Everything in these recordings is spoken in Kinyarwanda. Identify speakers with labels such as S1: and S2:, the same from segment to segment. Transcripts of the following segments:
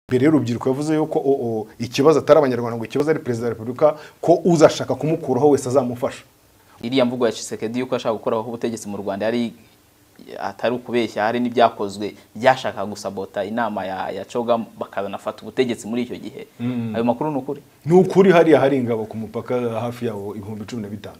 S1: mbere y'urubyiruko yavuze yuko ikibazo atari abanyarwanda ngo ikibazo ari perezida wa repubulika ko uzashaka kumukuraho wese azamufasha.
S2: Iriya mvugo ya Tshisekedi yuko ashaka gukoraho ubutegetsi mu Rwanda yari atari ukubeshya, hari n'ibyakozwe byashaka gusabota inama ya Coga bakanafata ubutegetsi muri icyo gihe. Ayo makuru n'ukuri?
S1: N'ukuri hariya hari ingabo ku mupaka hafi yawo 15,000.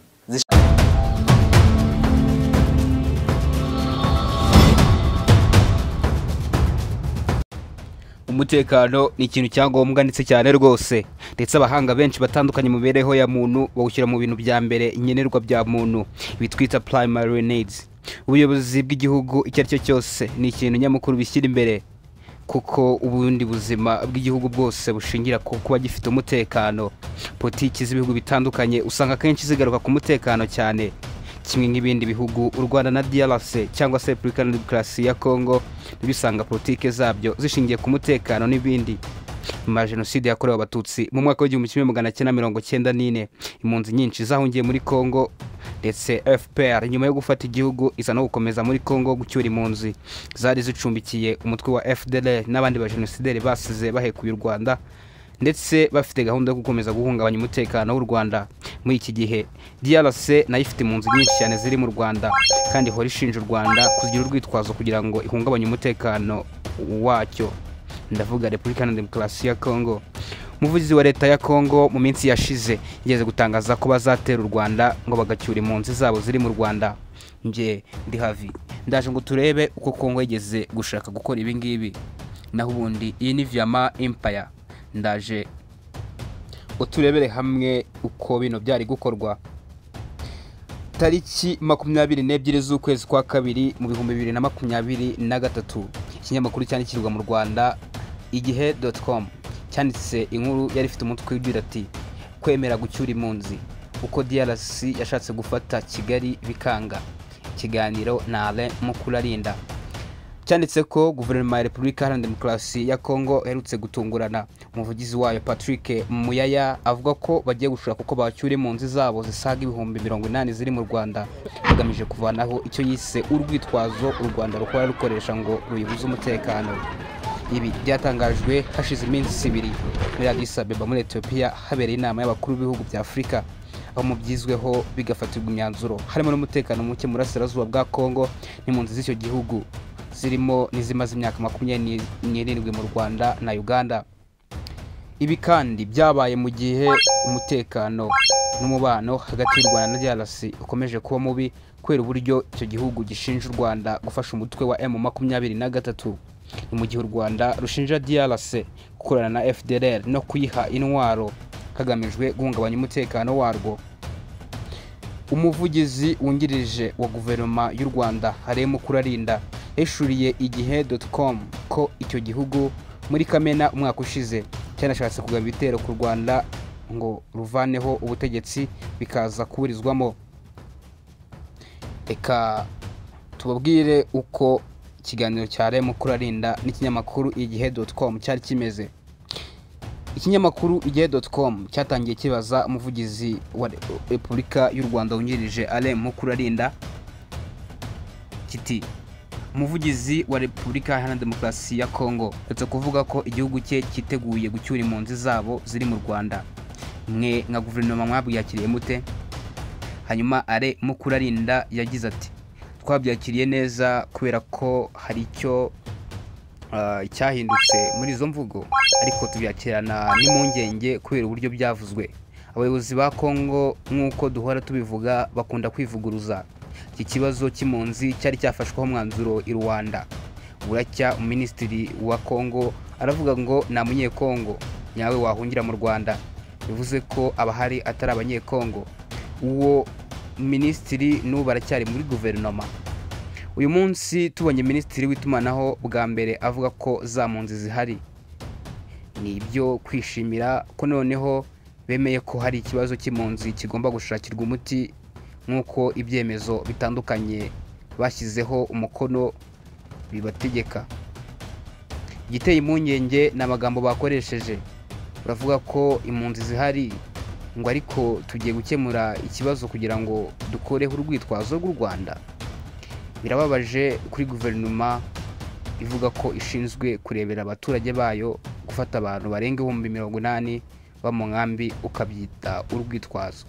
S3: Umutekano ni ikintu cyangombwa ndetse cyane rwose, ndetse abahanga benshi batandukanye mu bereho ya muntu bawushyira mu bintu bya mbere nyenerwa bya muntu bitwita primary needs. Ubuyobozi bw'igihugu icyo ari cyo cyose ni ikintu nyamukuru bishyira imbere, kuko ubundi buzima bw'igihugu bwose bushingira ku kuba gifite umutekano. Politiki z'ibihugu bitandukanye usanga kenshi zigaruka ku mutekano cyane, kimwe nk'ibindi bihugu u Rwanda na DRC cyangwa se Republika Demokarasi ya Congo bisanga politike zabyo zishingiye ku mutekano n'ibindi. Nyuma ya jenoside yakorewe abatutsi mu mwaka w'1994 impunzi nyinshi zahungiye muri Congo, ndetse FPR nyuma yo gufata igihugu iza no gukomeza muri Congo gucyura impunzi zari zicumbikiye umutwe wa FDLR n'abandi ba genocidaires basize bahekuye u Rwanda, ndetse bafite gahunda yo gukomeza guhungabanya umutekano w'u Rwanda. Muri iki gihe DRC nayo ifite impunzi nyinshi cyane ziri mu Rwanda, kandi ihora ishinja u Rwanda kugira urwitwazo kugira ngo ihungabanye umutekano wacyo. Ndavuga Republika Demokarasi ya Congo. Umuvugizi wa leta ya Congo mu minsi yashize yigeze gutangaza ko bazatera u Rwanda ngo bagacyura impunzi zabo ziri mu Rwanda. Nje ndi havi ndaje ngo turebe uko Congo yigeze gushaka gukora ibi ngibi, naho ubundi iyi ni Vyama Empire. Ndaje uturebere hamwe uko bino byari gukorwa. Tariki 22 z'ukwezi kwa kabiri mu 2023 ikinyamakuru cyandikirwa mu Rwanda igihe.com cyanditse inkuru yari ifite umutwe ugira ati kwemera gucyura impunzi uko DRC yashatse gufata Kigali bikanga, ikiganiro na Alain Mukurarinda. Cyanditse ko guverinoma ya Republika Iharanira Demokarasi ya Congo herutse gutungurana. Umuvugizi wayo Patrick Muyaya avuga ko bagiye gushaka uko bacyura impunzi zabo zisaga 80,000 ziri mu Rwanda, bagamije kuvanaho icyo yise urwitwazo u Rwanda rukora rukoresha ngo ruyibuze umutekano. Ibi byatangajwe hashize iminsi 2 muri Addis Ababa muri Ethiopia habereye inama y'abakuru b'ibihugu bya Afurika, aho mu byizweho bigafatirwa imyanzuro harimo n'umutekano muke mu burasirazuba bwa Congo n'impunzi z'icyo gihugu zirimo nizimaze imyaka 27 mu Rwanda na Uganda. Ibi kandi byabaye mu gihe umutekano n'umubano hagati y'u Rwanda na DRC ukomeje kuba mubi kubera uburyo icyo gihugu gishinja u Rwanda gufasha umutwe wa M23. Ni mu gihe u Rwanda rushinja DRC gukorana na FDLR no kuyiha intwaro hagamijwe guhungabanya umutekano warwo. Umuvugizi wungirije wa guverinoma y'u Rwanda Alain Mukurarinda yashuriye igihe.com ko icyo gihugu muri Kamena umwaka ushize cyanashatse kugaba ibitero ku Rwanda ngo ruvaneho ubutegetsi bikaza kuburizwamo. Eka tubabwire uko ikiganiro cya Alain Mukurarinda n'ikinyamakuru igihe.com cyari kimeze. Ikinyamakuru igihe.com cyatangiye kibaza umuvugizi wa Republika y'u Rwanda wungirije Alain Mukurarinda kiti umuvugizi wa Republika Iharanira Demokarasi ya Congo ndetse kuvuga ko igihugu cye kiteguye gucyura impunzi zabo ziri mu Rwanda, mwe nka guverinoma mwabyakiriye mute? Hanyuma Alain Mukurarinda yagize ati twabyakiriye neza kubera ko hari icyo cyahindutse muri izo mvugo, ariko tubyakirana n'impungenge kubera uburyo byavuzwe. Abayobozi ba Congo nk'uko duhora tubivuga bakunda kwivuguruza. Iki kibazo cy'impunzi cyari cyafashweho umwanzuro i Rwanda. Buracya Minisitiri wa Congo aravuga ngo nta munyekongo nyawe wahungira mu Rwanda, bivuze ko abahari atari abanyekongo. Uwo Minisitiri n'ubu baracyari muri guverinoma. Uyu munsi tubonye Minisitiri w'itumanaho bwa mbere avuga ko za mpunzi zihari. Ni ibyo kwishimira ko noneho bemeye ko hari ikibazo cy'impunzi kigomba gushakirwa umuti, nk'uko ibyemezo bitandukanye bashyizeho umukono bibategeka. Igiteye impungenge n'amagambo bakoresheje, baravuga ko impunzi zihari ngo ariko tugiye gukemura ikibazo kugira ngo dukoreho urwitwazo rw'u Rwanda. Birababaje kuri guverinoma ivuga ko ishinzwe kurebera abaturage bayo gufata abantu barenga 80,000 ba mu nkambi ukabyita urwitwazo.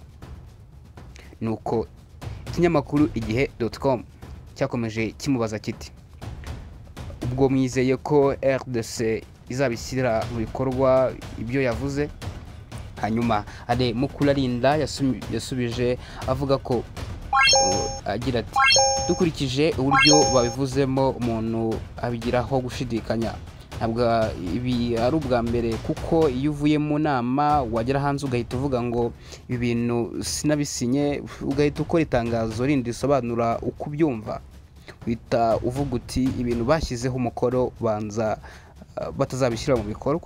S3: Nuko ikinyamakuru igihe.com cyakomeje kimubaza kiti ubwo mwizeye ko RDC izabishyira mu bikorwa ibyo yavuze? Hanyuma Ale Mukurarinda yasubije avuga ko agira ati dukurikije uburyo babivuzemo umuntu abigiraho gushidikanya. Ntabwo ibi ari ubwa mbere kuko iyo uvuye mu nama wagera hanze ugahita uvuga ngo ibi bintu sinabisinye, ugahita ukora itangazo rindi risobanura uko ubyumva, wita uvuga uti ibintu bashyizeho umukoro banza batazabishyira mu bikorwa.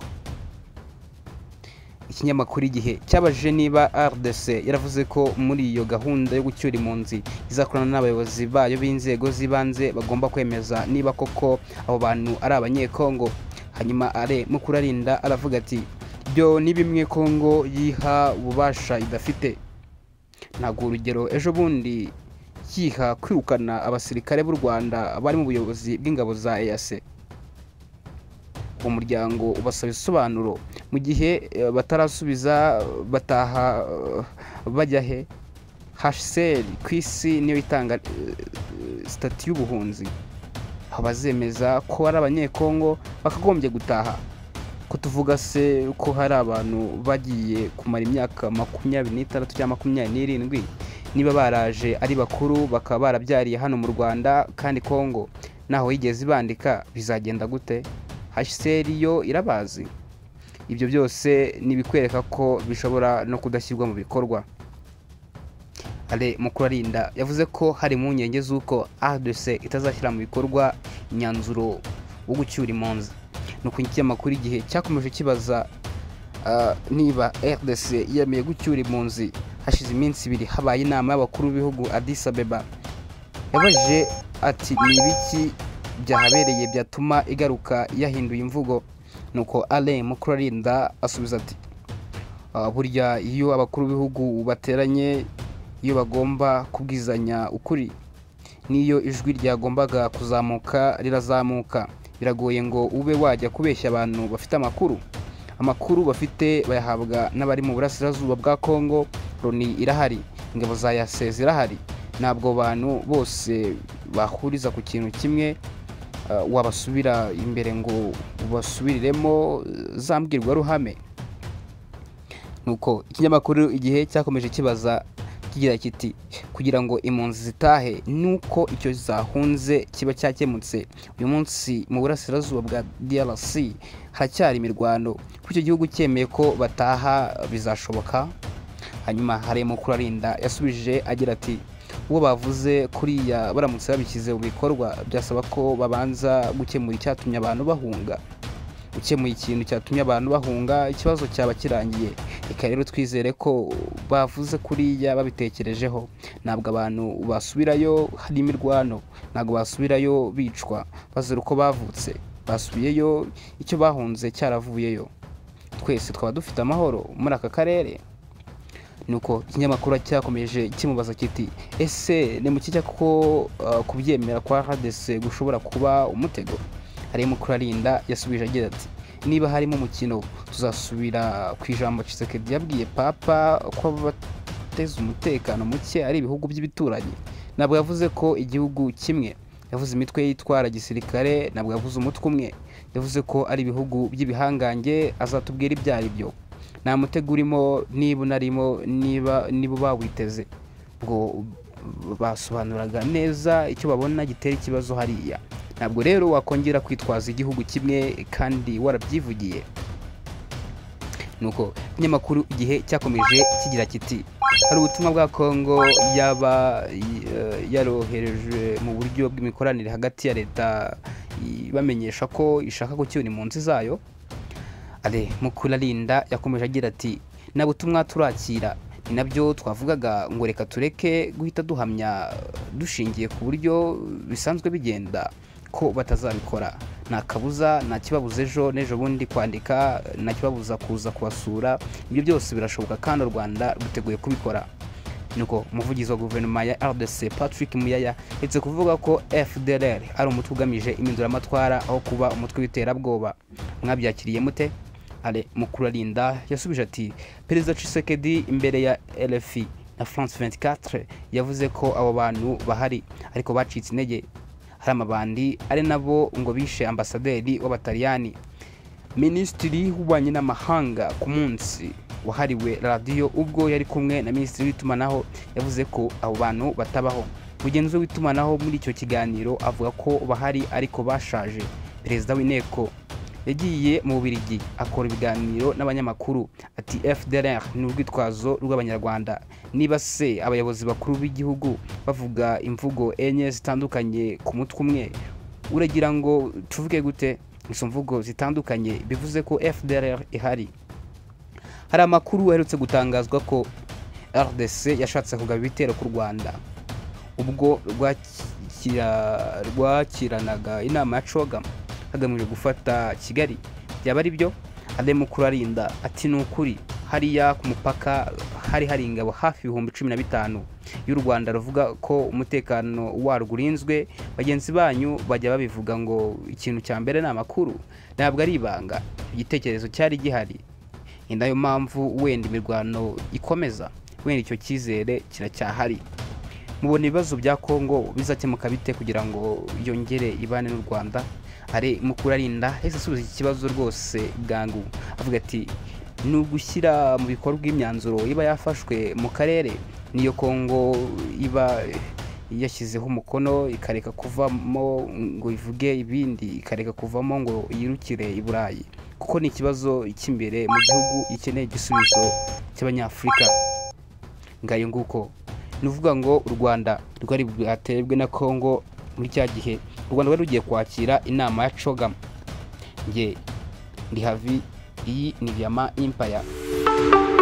S3: Ikinyamakuru igihe cyabajije niba RDC yaravuze ko muri iyo gahunda yo gucyura impunzi izakorana n'abayobozi bayo b'inzego z'ibanze bagomba kwemeza niba koko abo bantu ari abanyekongo. Hanyuma Ale Mukurarinda aravuga ati byo ni bimwe Kongo yiha ububasha idafite. Ntabwo urugero ejo bundi yiha kwirukana abasirikare b'u Rwanda bari mu buyobozi bw'ingabo za EAC. Umuryango ubasaba isobanuro mu gihe batarasubiza bataha bajya he? HCR ku isi niyo itanga stati y'ubuhunzi. Abazemeza ko ari abanyekongo bakagombye gutaha. Ko tuvuga se ko hari abantu bagiye kumara imyaka 26 cyangwa 27 niba baraje ari bakuru bakaba barabyariye hano mu Rwanda kandi Kongo naho yigeze ibandika, bizagenda gute? HCR yo irabazi. Ibyo byose nibikwereka ko bishobora no kudashyirwa mu bikorwa. Ale Mukurarinda yavuze ko hari mu nyenge z'uko RDC itazashyira mu bikorwa imyanzuro wo gucyura impunzi. Nuko ikinyamakuru igihe cyakomeje kibaza niba RDC yemeye gucyura impunzi hashize iminsi 2 habaye inama y'abakuru b'ibihugu Addis Abeba. Yabajije ati ni ibiki byahabereye byatuma igaruka yahinduye imvugo? Nuko Ale Mukurarinda asubiza ati burya iyo abakuru b'ibihugu bateranye, iyo bagomba kubwizanya ukuri, niyo ijwi ryagombaga kuzamuka rirazamuka. Biragoye ngo ube wajya kubeshya abantu bafite amakuru bafite bayahabwa n'abari mu burasirazuba bwa Kongo. Loni irahari, ingabo za EAC zirahari. Ntabwo bantu bose bahuriza ku kintu kimwe wabasubira imbere ngo ubasubiriremo zambwirwa ruhame. Nuko ikinyamakuru igihe cyakomeje kibaza kigira kiti kugira ngo impunzi zitahe nuko icyo zahunze kiba cyakemutse. Uyu munsi mu burasirazuba bwa DRC haracyari imirwano, kuko icyo gihugu cyemeye ko bataha bizashoboka. Hanyuma Ale Mukurarinda yasubije agira ati uwo bavuze kuriya baramutse babishyize mu bikorwa byasaba ko babanza gukemura icyatumye abantu bahunga. Ukemuye ikintu cyatumye abantu bahunga, ikibazo cyaba kirangiye. Reka rero twizere ko bavuze kuriya babitekerejeho. Ntabwo abantu basubirayo hari imirwano, ntabwo basubirayo bicwa bazira uko bavutse. Basubiyeyo icyo bahunze cyaravuyeyo. Twese twaba dufite amahoro muri aka karere. Nuko ikinyamakuru cyakomeje kimubaza kiti ese ni mu kijya ko kubyemera kwa RDC gushobora kuba umutego? Ale Mukurarinda yasubije agira ati niba harimo umukino tuzasubira ku ijambo Tshisekedi yabwiye papa ko bateza umutekano muke ari ibihugu by'ibituranyi. Ntabwo yavuze ko igihugu kimwe, yavuze imitwe yitwara gisirikare. Ntabwo yavuze umutwe umwe, yavuze ko ari ibihugu by'ibihangange. Azatubwira ibyo ari byo. Nta mutego urimo, niba unarimo, niba bawiteze ngo basobanuraga neza icyo babona gitera ikibazo hariya. Ntabwo rero wakongera kwitwaza igihugu kimwe kandi warabyivugiye. Nuko ikinyamakuru igihe cyakomeje kigira kiti hari ubutumwa bwa Kongo yaba yarohereje mu buryo bw'imikoranire hagati ya leta bamenyesha ko ishaka gucyura impunzi zayo. Ale Mukurarinda yakomeje agira ati na butumwa turakira, ni nabyo twavugaga ngo reka tureke guhita duhamya dushingiye ku buryo bisanzwe bigenda ko batazabikora. Nta kabuza, nta kibabuza ejo n'ejo bundi kwandika, nta kibabuza kuza kubasura. Ibyo byose birashoboka kandi u Rwanda ruteguye kubikora. Nuko umuvugizi wa guverinoma ya RDC Patrick Muyaya ndetse kuvuga ko FDLR ari umutwe ugamije impinduramatwara aho kuba umutwe w'iterabwoba. Mwabyakiriye mute? Ale Mukurarinda yasubije ati Perezida Tshisekedi imbere ya RFI na France 24 yavuze ko abo bantu bahari ariko bacitse intege, hari amabandi ari nabo ngo bishe ambasaderi w'Abataliyani. Minisitiri w'ububanyi n'amahanga ku munsi wahariwe radiyo ubwo yari kumwe na Minisitiri w'itumanaho yavuze ko abo bantu batabaho. Mugenzi w'itumanaho muri icyo kiganiro avuga ko bahari ariko bashaje. Perezida w'inteko yagiye mu Bubiligi akora ibiganiro n'abanyamakuru ati FDLR ni urwitwazo rw'Abanyarwanda. Niba se abayobozi bakuru b'igihugu bavuga imvugo enye zitandukanye ku mutwe umwe, uragira ngo tuvuge gute? Izo mvugo zitandukanye bivuze ko FDLR ihari. Hari amakuru aherutse gutangazwa ko RDC yashatse kugaba ibitero ku Rwanda ubwo rwakiranaga inama ya CHOGM hagamijwe gufata Kigali. Byaba ari byo? Ale Mukurarinda ati ni ukuri hariya ku mupaka hari ingabo hafi 15,000 y'u Rwanda ruvuga ko umutekano warwo urinzwe. Bagenzi banyu bajya babivuga ngo ikintu cya mbere ni amakuru, ntabwo ari ibanga. Igitekerezo cyari gihari, indayo mpamvu wenda imirwano ikomeza, wenda icyo cyizere kiracyahari. Mubona ibibazo bya Kongo bizakemuka bite kugira ngo yongere ibane n'u Rwanda? Ale Mukurarinda ese subiza iki kibazo rwose bwangu, avuga ati ni ugushyira mu bikorwa imyanzuro iba yafashwe mu karere, niyo Kongo iba yashyizeho umukono ikareka kuvamo ngo ivuge ibindi, ikareka kuvamo ngo yirukire i Burayi, kuko ni ikibazo cy'imbere mu gihugu gikeneye igisubizo cy'Abanyafurika. Ngayo nguko nuvuga ngo u Rwanda rwari bwaterebwe na Kongo muri cya gihe u Rwanda rwari rugiye kwakira inama ya CHOGM. Nge ndi Havi, iyi ni Vyama Empire.